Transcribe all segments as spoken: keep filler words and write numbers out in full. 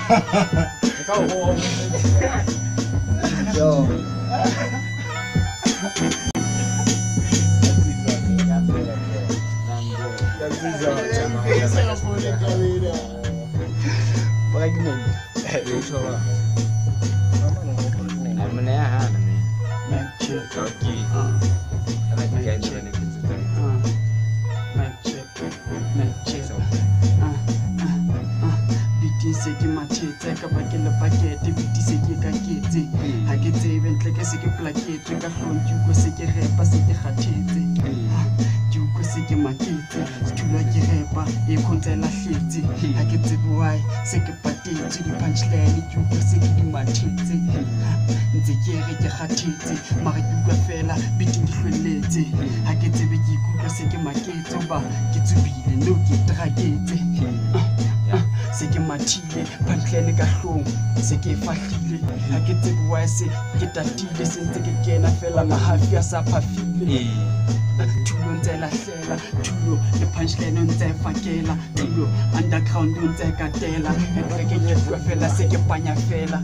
Kau bohong. Yo. Pregnant. Mana ya ha ni? Mic check. Okey. Ah. Ana tiga itu ni kita tu. Ah. Mic check. Mic check. Ah. Ah. Ah. Biti se ke mathetsa ka bakela pakete biti se ke ka ketse ha ke tsebe ntle ke se ke plaketse ka hlontse ko se ke repa se ke kgathetse ke uko se ke maketse thula ke repa e khontela hletse ha ke tsebe why se ke patetse di punchline ke uko se ke di mathetse ntse ke re ke kgathetse mara ke utlwa fela biti di hlweletse ha ke tsebe ke ikutlwa se ke maketse ba ke tsubile no ke traketse se ke mathile punchline ka hlong se ke fahlile ha ke tsebe why se ke tatile se ntse ke kena fela mahafi a sa phafile thulo ntse lahlela thulo le punchline ntse fakela thulo underground ntse katela ke ke ke fela se ke panya fela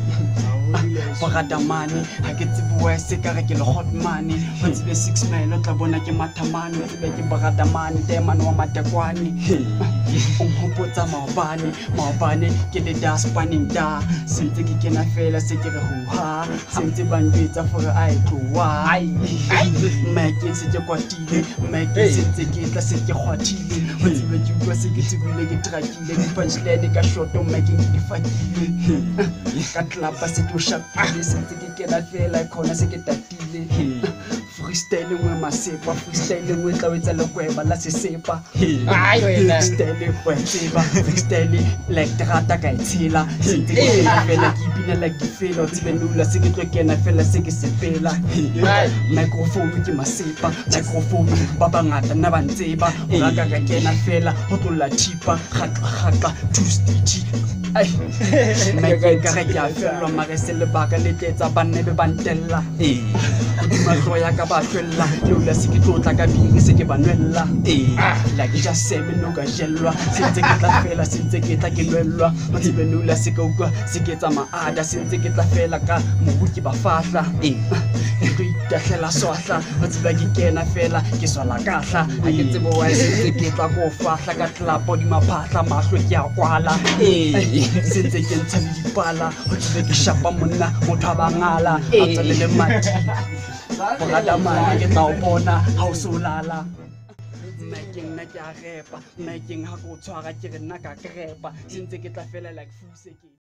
Baradamane ha ke tsebe why se ka re ke le hot money ho tsebe six mile o tla bona ke mathamane o tsebe ke baradamane demane wa matekwane o mphopotsa maobane maobane ke le da spanning da sentse ke kena fela se ke re ho ha sentse ba njwetsa for ai tlowa ai make se ke kwatile make sentse ke tla se ke khwathile ho tsebe ke utlwa se ke tsebile ke trakile di punchline ka short o make ke di fakile ka tlapa se ke shapile sentse ke kena fela khona se ke tatile freestyle ngwe masepa freestyle ngwe tla wetsa le kweba la sesepa Ai wena. freestyle wa tseba freestyle like terata ka itshela sentse ke kena fela ke ipina like di fela tsebe nula se ke tlo kena fela se ke sepela microphone ke masepa microphone ba bangata nna ba ntseba ra ka ka kena fela ho tlola thipa khatla khatla two stitch ai me ka ka ka fela mare se le baka le tletsa banne be bantella eh matlo ya ka ba hlwella lola se ke tlotla ka biri se ke banwella eh la ke ja seme no ka jellwa sentse ke tla fela sentse ke tla ke lwellwa mo tsebe lola se ka ukwa se ke tsa maada sentse ke tla fela ka mobuki ba fahla eh ke itahlela swahla mo tsebe ke kena fela ke swala kahla ha ke tsebe wa sentse ke tla go fahla ka tlapo di maphahla mahlo ke a kwala eh sentse ke ntsha le dipala ho tsebe ke shapa monna motho a bangala a tswelele mati Baradamane ke tla o bona ha o so lala making na ke a repa making ha go tshwara ke re nna ka krepa sentse ke tla fela like fuse ke